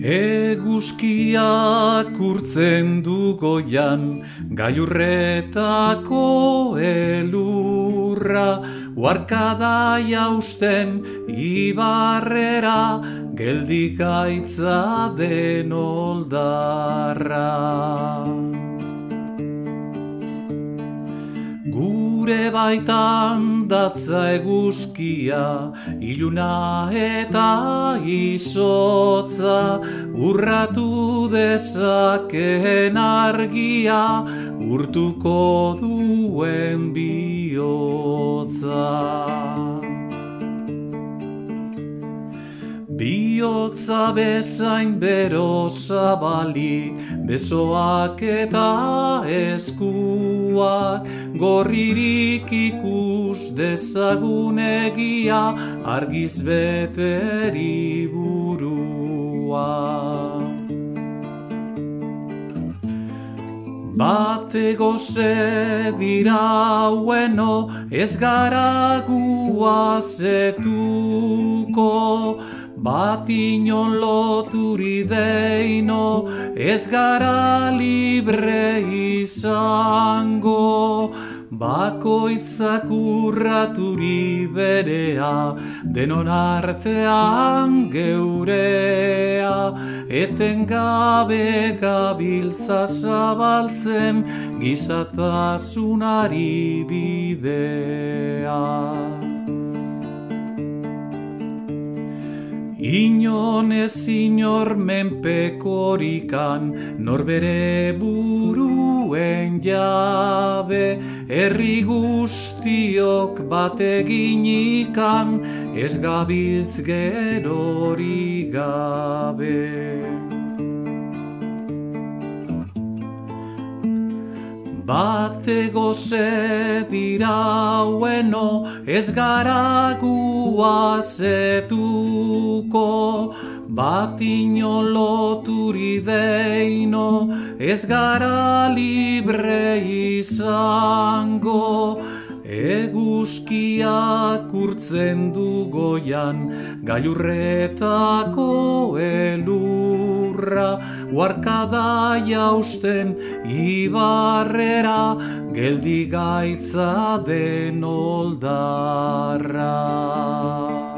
Eguzkiak urtzen du goian, gailurretako elurra, uarkada jausten ibarrera, geldi gaitza den oldarra. Gure baitan datza eguzkia, iluna eta izotza, urratu dezakeen argia, urtuko duen bihotza. Bihotza bezain bero zabalik, besoak eta eskuak, gorririk ikus dezagun egia, argiz beteri burua. Bate goze dira ueno, ez gara guazetuko, bat inon loturi deino, ez gara libre izango, bakoitzak urraturi berea, denon artean geurea, etengabe gabiltza zabaltzen, gizatasunari bidea. Inon ez inor menpekorikan, norbere buruen jabe, herri guztiok bat eginikan, ez gabiltz gerori gabe. Bate goze dira ueno, ez gara guazetuko, bat inon loturi deino, ez gara libre izango, eguzkiak urtzen du goian, gailurretako elurra, uarkada jausten ibarrera, geldi gaitza den oldarra.